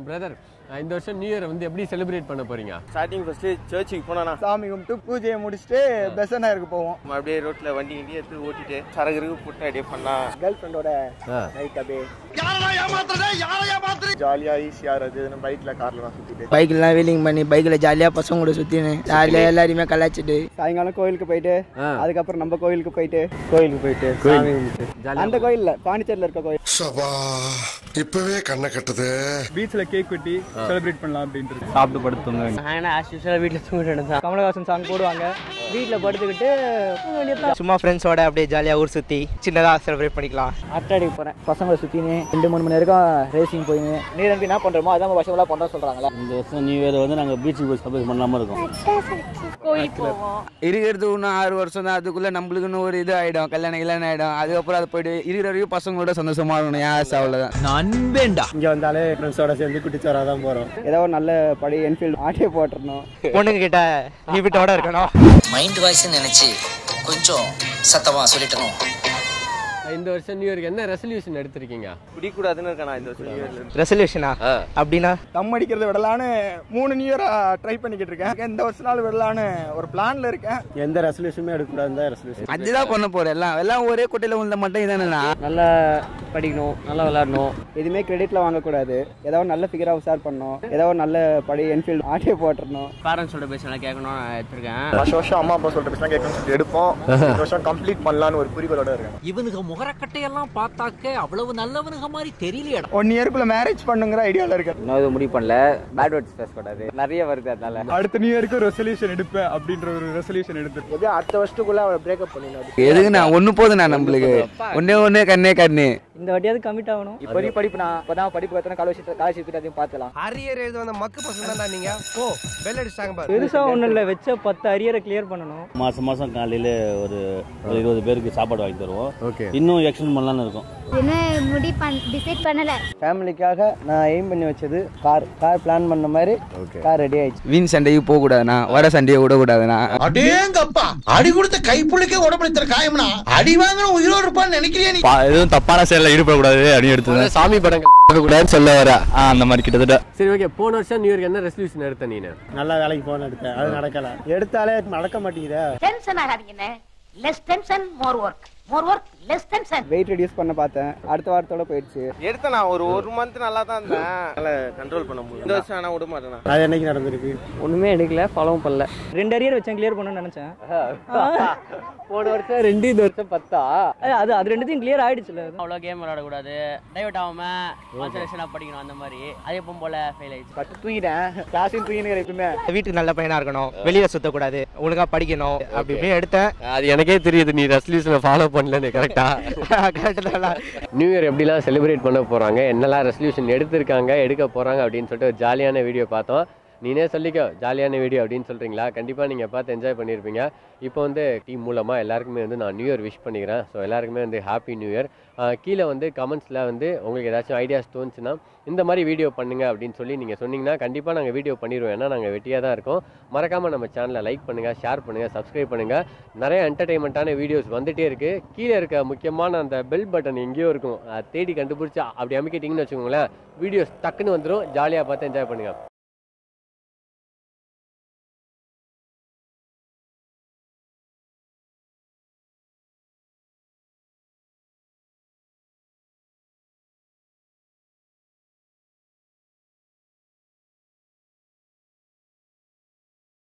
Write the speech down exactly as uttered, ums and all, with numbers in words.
Brother இந்த வருஷம் new year வந்து எப்படி செலிப்ரேட் பண்ண போறீங்க? ஸ்டார்டிங் ஃபர்ஸ்ட் சர்ச்சுக்கு போனா சாமி கும்பிட்டு பூஜையை முடிச்சுட்டு பெசனாருக்கு போவோம். அப்படியே ரோட்ல வண்டி வண்டி எடுத்து ஓட்டிட்டு சரகருக்கு போட்டு அப்படியே பண்ணா கேர்ள் ஃப்ரெண்டோட நைட் அப்படியே ஜாலியா ஈஸியா இருக்கு. பைக்ல கார்ல சுத்திட்டு பைக்ல வீலிங் பண்ணி பைக்ல ஜாலியா பசங்க கூட சுத்தினு ஜாலியா எல்லாரையுமே கலாச்சிட்டு சாயங்காலம் கோயிலுக்கு போயிட்டு அதுக்கப்புறம் நம்ம கோயிலுக்கு போயிட்டு கோயிலுக்கு போயிட்டு சாமி கும்பிட்டு அந்த கோயில்ல பாண்டிச்சேரியில இருக்க கோயில் இப்பவே கண்ணை கட்டுது. பீச்ல கேக் வெட்டி செலிப்ரேட் பண்ணலாம் அப்படின்ட்டு சாப்பிட்டு படுத்துங்க. நான் ஆஸ் யூசுவலா வீட்ல தூங்கிட்டு கமலஹாசன் சாங் போடுவாங்க. வீட்டில் படுத்துக்கிட்டு சும்மா ஃப்ரெண்ட்ஸோட அப்படியே ஜாலியா ஊர் சுத்தி சின்னதா செலிப்ரேட் பண்ணிக்கலாம். அட்டாடி போறேன் பசங்களை சுத்தினு ரெண்டு மூணு மணி வரைக்கும் ரேசிங் போயின்னு நீ நம்பி என்ன பண்றோமோ அதான் வருஷம் பண்றோம் சொல்றாங்களா. இந்த வருஷம் நியூ இயர் வந்து நாங்க பீச்சுக்கு போய் செலிப்ரேட் பண்ணாம இருக்கோம். கோயிலுக்கு போவோம். இருக்கிறது இன்னும் ஆறு வருஷம் தான். அதுக்குள்ள நம்மளுக்குன்னு ஒரு இது ஆயிடும், கல்யாணம் கல்யாணம் ஆயிடும். அதுக்கப்புறம் அதை போயிட்டு இருக்கிற வரைக்கும் பசங்களோட சந்தோஷமா இருக்கணும். யாஸ் அவ்வளவுதான். நண்பேண்டா இங்க வந்தாலே ஃப்ரெண்ட்ஸோட சேர்ந்து குட்டிச்சாரா தான் போறோம். ஏதோ ஒரு நல்ல படி என்ஃபீல்டு ஆட்டே போட்டுறணும். பொண்ணுங்க கிட்ட லிமிட்டோட இருக்கணும். மைண்ட் வாய்ஸ் நினைச்சு கொஞ்சம் சத்தமா சொல்லிட்டணும். இந்த வருஷம் நியூ இயருக்கு என்ன ரெசல்யூஷன் எடுத்திருக்கீங்க? குடிக்கூடாதுன்னு இருக்கேன் இந்த வருஷம். ரெசல்யூஷனா அப்படின்னா தம் அடிக்கிறத விடலான்னு மூணு நியூ இயரா ட்ரை பண்ணிக்கிட்டு இருக்கேன். இந்த வருஷம் நாள் விடலான்னு ஒரு பிளான்ல இருக்கேன். எந்த ரெசல்யூஷனுமே எடுக்கக்கூடாது ரெசல்யூஷன் அதுதான் பண்ண போறேன். எல்லாம் எல்லாம் ஒரே குட்டையில உள்ள மட்டும் இதானே. நல்லா படிக்கணும், நல்லா விளையாடணும், எதுவுமே கிரெடிட்ல வாங்கக்கூடாது. ஏதாவது நல்ல ஃபிகரா உசார் பண்ணணும், ஏதாவது நல்ல படி என்ஃபீல்டு ஆட்டே போட்டுறணும். பேரண்ட்ஸோட பேசலாம் கேட்கணும் நான் எடுத்திருக்கேன். வருஷம் வருஷம் அம்மா அப்பா சொல்ற பேசலாம் கேட்கணும்னு சொல்லி எடுப்போம். இந்த வருஷம் கம்ப்ளீட் பண்ணலான்னு ஒரு குறிக்கோளோட இருக்கேன். இவனுக்கு முகரக்கட்டையெல்லாம் பார்த்தாக்க அவ்வளவு நல்லவனுங்க மாதிரி தெரியலையா. ஒன் இயர்க்குள்ள மேரேஜ் பண்ணுங்கிற ஐடியால இருக்கேன். இன்னும் இது முடிவு பண்ணல. பேட் வேர்ட்ஸ் பேசக்கூடாது, நிறைய வருது. அதனால அடுத்த நியூ இயருக்கு ரெசல்யூஷன் எடுப்பேன் அப்படின்ற ஒரு ரெசல்யூஷன் எடுத்து எப்படியும் அடுத்த வருஷத்துக்குள்ள அவளை பிரேக்கப் பண்ணிடணும். எதுக்கு நான் ஒண்ணு போதும். நான் நம்மளுக்கு ஒன்னே ஒண்ணே கண்ணே கண்ணு இந்த வாட்டியாவது கமிட் ஆகணும். இப்போ படிப்பு நான் இப்பதான் படிப்பு கத்தன காலேஜ் காலேஜ் பத்தி பார்த்தலாம். அரியர் எழுத வந்த மக்கு பசங்க தான்டா நீங்க. ஓ பெல் அடிச்சாங்க பாரு. பெருசா ஒண்ணும் இல்ல, வெச்ச பத்து அரியரை கிளியர் பண்ணனும். மாசம் மாசம் காலையில ஒரு இருபது பேருக்கு சாப்பாடு வாங்கி தருவோம். இன்னும் எக்ஸ்டெண்ட் பண்ணலாம்னு இருக்கோம். என்ன முடி டிசைட் பண்ணல. ஃபேமிலிக்காக நான் எய்ம் பண்ணி வச்சது கார். கார் பிளான் பண்ண மாதிரி கார் ரெடி ஆயிடுச்சு. வீண் சண்டைக்கு போக கூடாதுண்ணா, வர சண்டையை விட கூடாதுண்ணா. அடேங்கப்பா, அடி கொடுத்த கைப்புள்ளிக்கே உடம்புல காயம்னா அடி வாங்கின உயிரோடு இருப்பான்னு நினைக்கிறியா நீ? எதுவும் தப்பான செயல ஈடுபடக்கூடாது அப்படின்னு எடுத்து சாமி படங்கள் கூடாதுன்னு சொல்ல வர அந்த மாதிரி கிட்டத்தட்ட. சரி ஓகே, போன வருஷம் நியூ இயருக்கு என்ன ரெசல்யூஷன் எடுத்த நீ? நல்லா வேலைக்கு போன எடுத்தேன், அது நடக்கல. எடுத்தாலே நடக்க மாட்டேங்குதே. டென்ஷன் ஆகாதீங்க. Less tension more work. More work less tension. Weight reduce பண்ண பார்த்தேன், அடுத்த வாரத்தோட போயிடுச்சு. எடுத்த நான் ஒரு ஒரு மந்த் நல்லா தான் இருந்தேன். நல்லா கண்ட்ரோல் பண்ண முடியும். இந்த வருஷம் ஆனா விட மாட்டேன். அது என்னைக்கு நடந்திருக்கு? ஒண்ணுமே எடுக்கல, ஃபாலோ பண்ணல. ரெண்டு அரியர் வச்சேன், கிளியர் பண்ணணும்னு நினைச்சேன். போன வருஷம் ரெண்டு, இந்த வருஷம் பத்தா. அது அது ரெண்டுத்தையும் கிளியர் ஆயிடுச்சுல. அவ்வளோ கேம் விளையாடக்கூடாது, டைவர்ட் ஆகாம கான்சன்ட்ரேஷனாக படிக்கணும். அந்த மாதிரி அதே போல ஃபெயில் ஆயிடுச்சு. பட்டு தூங்கிட்டேன், கிளாஸையும் தூங்கினேன். எப்பவுமே வீட்டுக்கு நல்ல பையனா இருக்கணும், வெளியில சுத்தக்கூடாது, ஒழுங்கா படிக்கணும் அப்படி இப்படின்னு எடுத்தேன். அது எனக்கே தெரியுது நீ ரெசல்யூஷனை ஃபாலோ பண்ணலன்னு. கரெக்டா? நியூ இயர் எப்படிலாம் செலிப்ரேட் பண்ண போறாங்க, என்னெல்லாம் ரெசல்யூஷன் எடுத்திருக்காங்க, எடுக்க போறாங்க அப்படின்னு சொல்லிட்டு ஒரு ஜாலியான வீடியோ பார்த்தோம். நீனே சொல்லிக்கோ ஜாலியான வீடியோ அப்படின்னு சொல்கிறீங்களா? கண்டிப்பாக நீங்கள் பார்த்து என்ஜாய் பண்ணியிருப்பீங்க. இப்போ வந்து டீம் மூலமாக எல்லாருக்குமே வந்து நான் நியூ இயர் விஷ் பண்ணிக்கிறேன். ஸோ எல்லாருக்குமே வந்து ஹாப்பி நியூ இயர். கீழே வந்து கமெண்ட்ஸில் வந்து உங்களுக்கு ஏதாச்சும் ஐடியாஸ் தோணுச்சுன்னா இந்த மாதிரி வீடியோ பண்ணுங்க அப்படின்னு சொல்லி நீங்கள் சொன்னீங்கன்னா கண்டிப்பாக நாங்கள் வீடியோ பண்ணிடுவோம். ஏன்னா நாங்கள் வெட்டியாக தான் இருக்கோம். மறக்காமல் நம்ம சேனலை லைக் பண்ணுங்கள், ஷேர் பண்ணுங்கள், சப்ஸ்கிரைப் பண்ணுங்கள். நிறைய என்டர்டெயின்மெண்ட்டான வீடியோஸ் வந்துகிட்டே இருக்குது. கீழே இருக்க முக்கியமான அந்த பெல் பட்டன் எங்கேயோ இருக்கும், தேடி கண்டுபிடிச்சி அப்படி அமைக்கிட்டிங்கன்னு வச்சுக்கோங்களேன், வீடியோஸ் டக்குன்னு வந்துடும். ஜாலியாக பார்த்து என்ஜாய் பண்ணுங்கள்.